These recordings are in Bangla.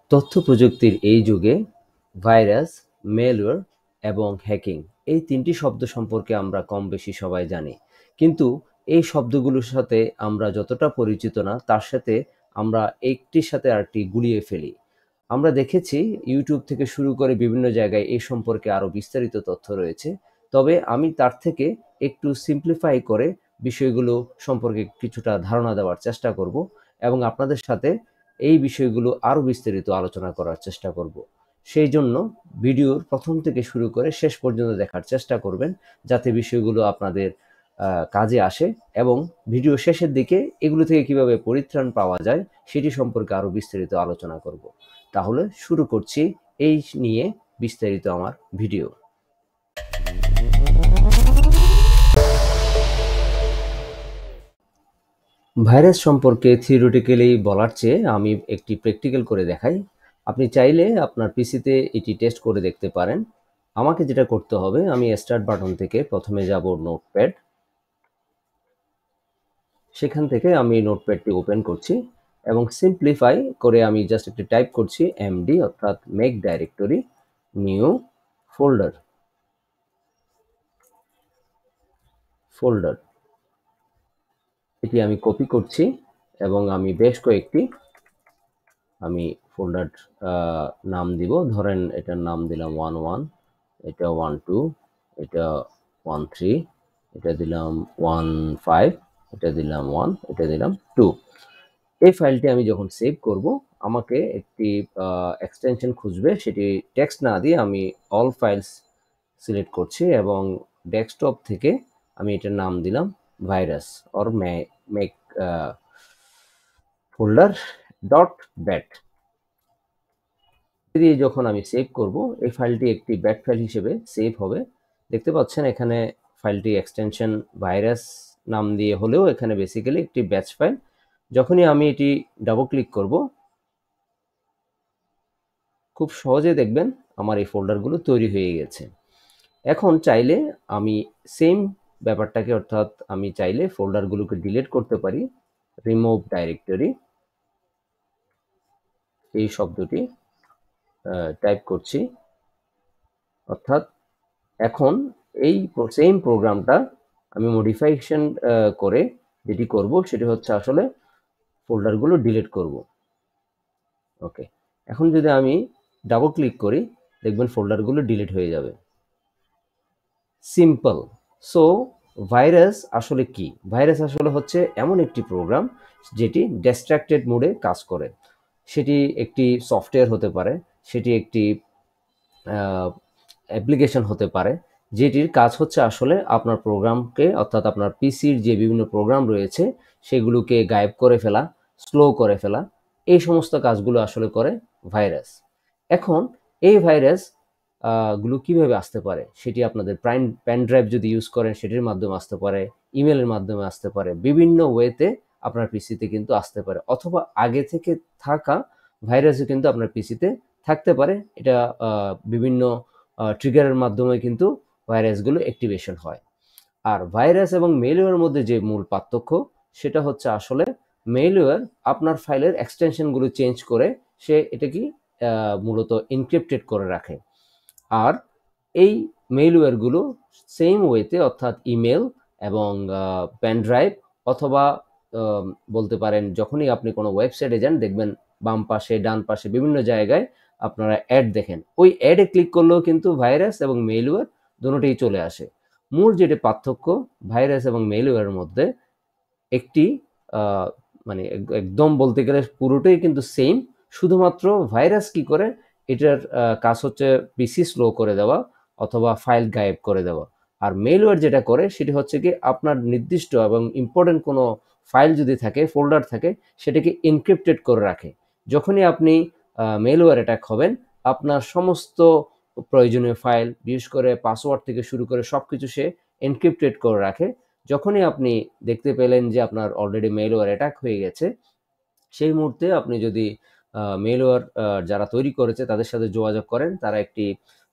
তথ্য প্রযুক্তির এই যুগে ভাইরাস, ম্যালওয়্যার এবং হ্যাকিং এই তিনটি শব্দ সম্পর্কে আমরা কম বেশি সবাই জানি। কিন্তু এই শব্দগুলোর সাথে আমরা যতটা পরিচিত না, তার সাথে আমরা একটির সাথে আরেকটি গুলিয়ে ফেলি। আমরা দেখেছি ইউটিউব থেকে শুরু করে বিভিন্ন জায়গায় এই সম্পর্কে আরও বিস্তারিত তথ্য রয়েছে। তবে আমি তার থেকে একটু সিম্পলিফাই করে বিষয়গুলো সম্পর্কে কিছুটা ধারণা দেওয়ার চেষ্টা করব এবং আপনাদের সাথে এই বিষয়গুলো আরও বিস্তারিত আলোচনা করার চেষ্টা করব। সেই জন্য ভিডিওর প্রথম থেকে শুরু করে শেষ পর্যন্ত দেখার চেষ্টা করবেন, যাতে বিষয়গুলো আপনাদের কাজে আসে এবং ভিডিও শেষের দিকে এগুলো থেকে কিভাবে পরিত্রাণ পাওয়া যায় সেটি সম্পর্কে আরও বিস্তারিত আলোচনা করব। তাহলে শুরু করছি এই নিয়ে বিস্তারিত আমার ভিডিও। ভাইরাস সম্পর্কে থিওরিটিক্যালি বলার চেয়ে আমি একটি প্র্যাকটিক্যাল করে দেখাই। আপনি চাইলে আপনার পিসিতে এটি টেস্ট করে দেখতে পারেন। আমাকে যেটা করতে হবে, আমি স্টার্ট বাটন থেকে প্রথমে যাব নোটপ্যাড। সেখান থেকে আমি নোটপ্যাডটি ওপেন করছি এবং সিম্পলিফাই করে আমি জাস্ট একটি টাইপ করছি এমডি, অর্থাৎ মেক ডাইরেক্টরি নিউ ফোল্ডার। এটি আমি কপি করছি এবং আমি বেশ কয়েকটি ফোল্ডার নাম দিব। ধরেন এটার নাম দিলাম 1.1, এটা 1.2, এটা 1.3, এটা দিলাম 1.5, এটা দিলাম 1, এটা দিলাম 2। এই ফাইলটি আমি যখন সেভ করব, আমাকে একটি এক্সটেনশন খুঁজবে। সেটি টেক্সট না দিয়ে আমি অল ফাইলস সিলেক্ট করছি এবং ডেস্কটপ থেকে আমি এটার নাম দিলাম virus or make folder dot bat দিয়ে যখন আমি সেভ করব, এই ফাইলটি একটি ব্যাট ফাইল হিসেবে সেভ হবে। দেখতে পাচ্ছেন এখানে ফাইলটি এক্সটেনশন ভাইরাস নাম দিয়ে হলেও এখানে বেসিক্যালি একটি ব্যাচ ফাইল। যখনই আমি এটি ডাবল ক্লিক করব, খুব সহজে দেখবেন আমার এই ফোল্ডারগুলো তৈরি হয়ে গেছে। এখন চাইলে আমি সেম ব্যাপারটাকে, অর্থাৎ আমি চাইলে ফোল্ডারগুলোকে ডিলিট করতে পারি। রিমুভ ডাইরেক্টরি এই শব্দটি টাইপ করছি, অর্থাৎ এখন এই সেম প্রোগ্রামটা আমি মডিফিকেশন করে যেটি করব সেটি হচ্ছে আসলে ফোল্ডারগুলো ডিলিট করব। ওকে, এখন যদি আমি ডাবল ক্লিক করি, দেখবেন ফোল্ডারগুলো ডিলিট হয়ে যাবে। সিম্পল। সো ভাইরাস আসলে কি? ভাইরাস আসলে হচ্ছে এমন একটি প্রোগ্রাম যেটি ডিস্ট্রাক্টেড মোডে কাজ করে। সেটি একটি সফটওয়্যার হতে পারে, সেটি একটি অ্যাপ্লিকেশন হতে পারে, যেটির কাজ হচ্ছে আসলে আপনার প্রোগ্রামকে, অর্থাৎ আপনার পিসির যে বিভিন্ন প্রোগ্রাম রয়েছে সেগুলোকে গায়েব করে ফেলা, স্লো করে ফেলা, এই সমস্ত কাজগুলো আসলে করে ভাইরাস। এখন এই ভাইরাস গুলো কিভাবে আসতে পারে, সেটি আপনাদের পেন ড্রাইভ যদি ইউজ করেন সেটির মাধ্যমে আসতে পারে, ইমেলের মাধ্যমে আসতে পারে, বিভিন্ন ওয়েতে আপনার পিসিতে কিন্তু আসতে পারে, অথবা আগে থেকে থাকা ভাইরাসও কিন্তু আপনার পিসিতে থাকতে পারে। এটা বিভিন্ন ট্রিগারের মাধ্যমে কিন্তু ভাইরাসগুলো অ্যাক্টিভেশন হয়। আর ভাইরাস এবং মেলওয়্যারের মধ্যে যে মূল পার্থক্য, সেটা হচ্ছে আসলে মেলওয়্যার আপনার ফাইলের এক্সটেনশনগুলো চেঞ্জ করে সে এটা কি মূলত এনক্রিপ্টেড করে রাখে। আর এই মেইলওয়্যারগুলো সেম ওয়েতে, অর্থাৎ ইমেল এবং পেন ড্রাইভ অথবা বলতে পারেন যখনই আপনি কোনো ওয়েবসাইটে যান, দেখবেন বাম পাশে ডান পাশে বিভিন্ন জায়গায় আপনারা অ্যাড দেখেন। ওই অ্যাডে ক্লিক করলেও কিন্তু ভাইরাস এবং মেইলওয়্যার দুটোই চলে আসে। মূল যেটি পার্থক্য ভাইরাস এবং মেইলওয়্যারের মধ্যে, একটি মানে একদম বলতে গেলে পুরোটাই কিন্তু সেম। শুধুমাত্র ভাইরাস কি করে, এটার কাজ হচ্ছে পিসি স্লো করে দেওয়া অথবা ফাইল গায়েব করে দেওয়া। আর মেইলওয়্যার যেটা করে সেটি হচ্ছে কি, আপনার নির্দিষ্ট এবং ইম্পর্টেন্ট কোনো ফাইল যদি থাকে, ফোল্ডার থাকে, সেটাকে এনক্রিপ্টেড করে রাখে। যখনই আপনি মেইলওয়্যার অ্যাটাক হবেন, আপনার সমস্ত প্রয়োজনীয় ফাইল, বিশেষ করে পাসওয়ার্ড থেকে শুরু করে সবকিছু সে এনক্রিপ্টেড করে রাখে। যখনই আপনি দেখতে পেলেন যে আপনার অলরেডি মেইলওয়্যার অ্যাটাক হয়ে গেছে, সেই মুহূর্তে আপনি যদি মেইলওয়্যার যারা তৈরি করেছে তাদের সাথে যোগাযোগ করেন, তারা একটি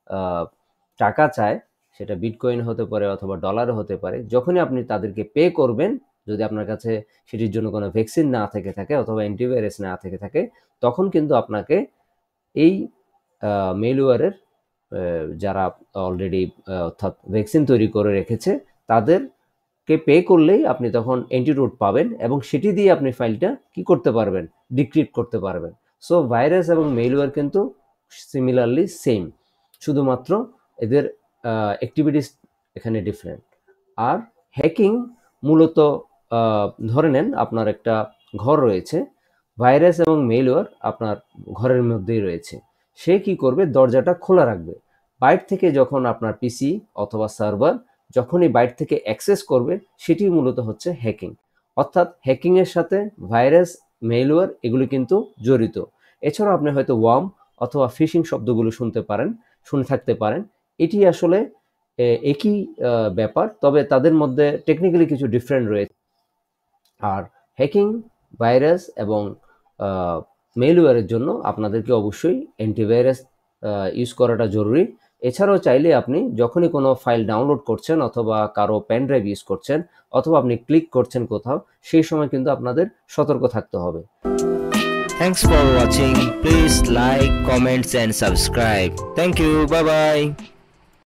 টাকা চায়, সেটা বিটকয়েন হতে পারে অথবা ডলারও হতে পারে। যখনই আপনি তাদেরকে পে করবেন, যদি আপনার কাছে সেটির জন্য কোনো ভ্যাকসিন না থেকে থাকে অথবা অ্যান্টিভাইরাস না থেকে থাকে, তখন কিন্তু আপনাকে এই মেলওয়্যারের যারা অলরেডি অর্থাৎ ভ্যাকসিন তৈরি করে রেখেছে তাদেরকে পে করলেই আপনি তখন অ্যান্টিডোট পাবেন এবং সেটি দিয়ে আপনি ফাইলটা কি করতে পারবেন, ডিক্রিপ্ট করতে পারবেন। সো ভাইরাস এবং মেলওয়্যার কিন্তু সিমিলারলি সেম, শুধুমাত্র এদের অ্যাক্টিভিটিস এখানে ডিফারেন্ট। আর হ্যাকিং মূলত ধরে নেন আপনার একটা ঘর রয়েছে, ভাইরাস এবং মেলওয়্যার আপনার ঘরের মধ্যেই রয়েছে। সে কি করবে, দরজাটা খোলা রাখবে। বাইরে থেকে যখন আপনার পিসি অথবা সার্ভার যখনই বাইরে থেকে অ্যাক্সেস করবে, সেটি মূলত হচ্ছে হ্যাকিং। অর্থাৎ হ্যাকিংয়ের সাথে ভাইরাস, মেলওয়্যার এগুলি কিন্তু জড়িত। এছাড়াও আপনি হয়তো ওয়ার্ম অথবা ফিশিং শব্দগুলো শুনে থাকতে পারেন। এটি আসলে একই ব্যাপার, তবে তাদের মধ্যে টেকনিক্যালি কিছু ডিফারেন্ট রয়েছে। আর হ্যাকিং, ভাইরাস এবং মেলওয়্যারের জন্য আপনাদেরকে অবশ্যই অ্যান্টিভাইরাস ইউজ করাটা জরুরি। এছাড়াও চাইলে আপনি যখনই কোনো ফাইল ডাউনলোড করছেন অথবা কারো পেন ড্রাইভ ইউজ করছেন অথবা আপনি ক্লিক করছেন কোথাও, সেই সময় কিন্তু আপনাদের সতর্ক থাকতে হবে। Thanks for watching. Please like, comments and subscribe. Thank you. Bye bye.